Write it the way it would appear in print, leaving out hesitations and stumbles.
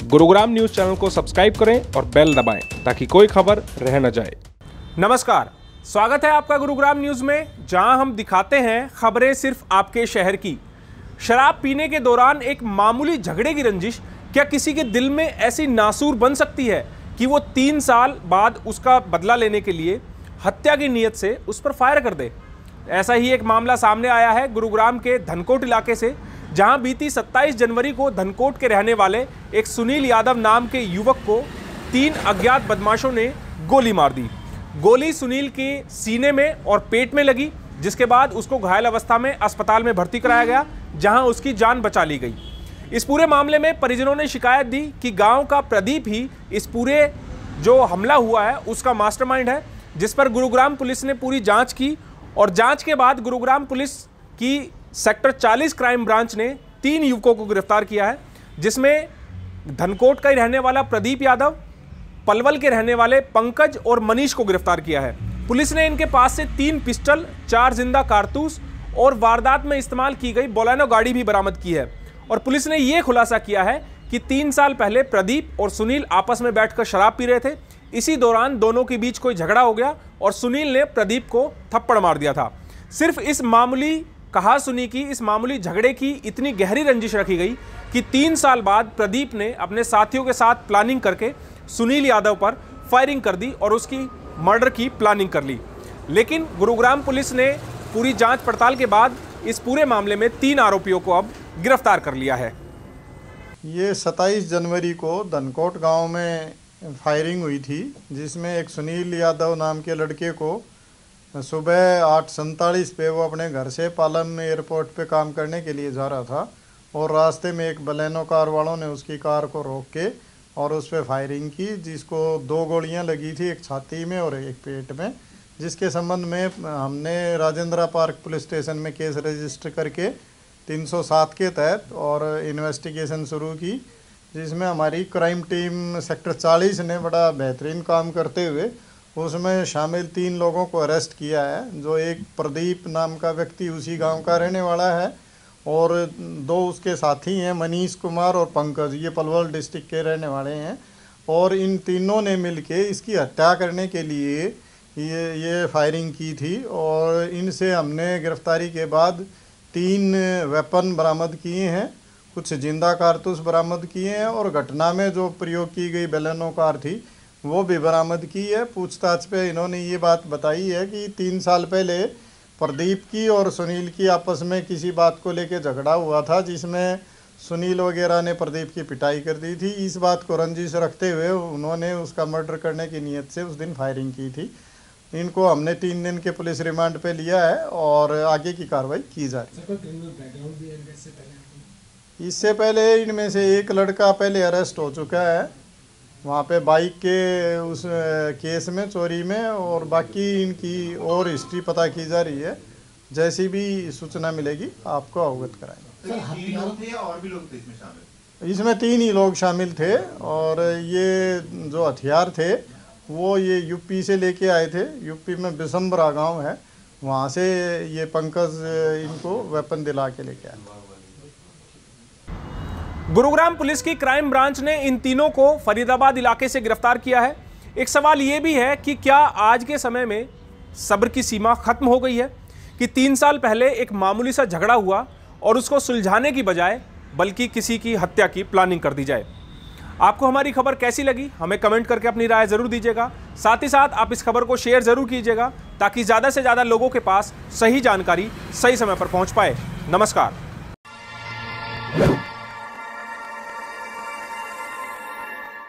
Gurugram news channel को subscribe करें और बेल दबाएं ताकि कोई खबर रह न जाए। नमस्कार, स्वागत है आपका गुरुग्राम न्यूज में, जहां हम दिखाते हैं खबरें सिर्फ आपके शहर की। शराब पीने के दौरान एक मामूली झगड़े की रंजिश क्या किसी के दिल में ऐसी नासूर बन सकती है कि वो 3 साल बाद उसका बदला लेने के लिए हत्या की नीयत से उस पर फायर कर दे। ऐसा ही एक मामला सामने आया है गुरुग्राम के धनकोट इलाके से, जहां बीती 27 जनवरी को धनकोट के रहने वाले एक सुनील यादव नाम के युवक को 3 अज्ञात बदमाशों ने गोली मार दी। गोली सुनील के सीने में और पेट में लगी, जिसके बाद उसको घायल अवस्था में अस्पताल में भर्ती कराया गया, जहां उसकी जान बचा ली गई। इस पूरे मामले में परिजनों ने शिकायत दी कि गांव का प्रदीप ही इस पूरे जो हमला हुआ है उसका मास्टरमाइंड है, जिस पर गुरुग्राम पुलिस ने पूरी जांच की और जांच के बाद गुरुग्राम पुलिस की सेक्टर 40 क्राइम ब्रांच ने 3 युवकों को गिरफ्तार किया है, जिसमें धनकोट का ही रहने वाला प्रदीप यादव, पलवल के रहने वाले पंकज और मनीष को गिरफ्तार किया है। पुलिस ने इनके पास से 3 पिस्टल, 4 जिंदा कारतूस और वारदात में इस्तेमाल की गई बोलेनो गाड़ी भी बरामद की है। और पुलिस ने यह खुलासा किया है कि 3 साल पहले प्रदीप और सुनील आपस में बैठकर शराब पी रहे थे। इसी दौरान दोनों के बीच कोई झगड़ा हो गया और सुनील ने प्रदीप को थप्पड़ मार दिया था। सिर्फ इस मामूली कहा सुनी की इस मामूली झगड़े की इतनी गहरी रंजिश रखी गई कि 3 साल बाद प्रदीप ने अपने साथियों के साथ प्लानिंग करके सुनील यादव पर फायरिंग कर दी और उसकी मर्डर की प्लानिंग कर ली। लेकिन गुरुग्राम पुलिस ने पूरी जांच पड़ताल के बाद इस पूरे मामले में 3 आरोपियों को अब गिरफ्तार कर लिया है। ये 27 जनवरी को धनकोट गांव में फायरिंग हुई थी, जिसमें एक सुनील यादव नाम के लड़के को सुबह 8:47 पे वो अपने घर से पालम एयरपोर्ट पे काम करने के लिए जा रहा था और रास्ते में एक बलेनो कार वालों ने उसकी कार को रोक के और उस पर फायरिंग की, जिसको 2 गोलियां लगी थी, एक छाती में और एक पेट में, जिसके संबंध में हमने राजेंद्रा पार्क पुलिस स्टेशन में केस रजिस्टर करके 307 के तहत और इन्वेस्टिगेशन शुरू की, जिसमें हमारी क्राइम टीम सेक्टर 40 ने बड़ा बेहतरीन काम करते हुए उसमें शामिल 3 लोगों को अरेस्ट किया है। जो एक प्रदीप नाम का व्यक्ति उसी गांव का रहने वाला है और 2 उसके साथी हैं, मनीष कुमार और पंकज, ये पलवल डिस्ट्रिक्ट के रहने वाले हैं। और इन तीनों ने मिलके इसकी हत्या करने के लिए ये फायरिंग की थी और इनसे हमने गिरफ्तारी के बाद 3 वेपन बरामद किए हैं, कुछ जिंदा कारतूस बरामद किए हैं और घटना में जो प्रयोग की गई बेलेनो कार थी वो भी बरामद की है। पूछताछ पे इन्होंने ये बात बताई है कि 3 साल पहले प्रदीप की और सुनील की आपस में किसी बात को लेकर झगड़ा हुआ था, जिसमें सुनील वगैरह ने प्रदीप की पिटाई कर दी थी। इस बात को रंजिश रखते हुए उन्होंने उसका मर्डर करने की नीयत से उस दिन फायरिंग की थी। इनको हमने 3 दिन के पुलिस रिमांड पे लिया है और आगे की कार्रवाई की जा रही है। इससे पहले इनमें से एक लड़का पहले अरेस्ट हो चुका है वहाँ पे बाइक के उस केस में, चोरी में, और बाकी इनकी और हिस्ट्री पता की जा रही है। जैसी भी सूचना मिलेगी आपको अवगत कराएंगे। 3 लोग थे या और भी लोग थे इसमें शामिल? इसमें 3 ही लोग शामिल थे और ये जो हथियार थे वो ये यूपी से लेके आए थे। यूपी में बिशंबरा गांव है, वहाँ से ये पंकज इनको वेपन दिला के लेके आए। गुरुग्राम पुलिस की क्राइम ब्रांच ने इन तीनों को फरीदाबाद इलाके से गिरफ्तार किया है। एक सवाल यह भी है कि क्या आज के समय में सब्र की सीमा खत्म हो गई है कि 3 साल पहले एक मामूली सा झगड़ा हुआ और उसको सुलझाने की बजाय बल्कि किसी की हत्या की प्लानिंग कर दी जाए। आपको हमारी खबर कैसी लगी हमें कमेंट करके अपनी राय जरूर दीजिएगा। साथ ही साथ आप इस खबर को शेयर जरूर कीजिएगा ताकि ज़्यादा से ज़्यादा लोगों के पास सही जानकारी सही समय पर पहुंच पाए। नमस्कार।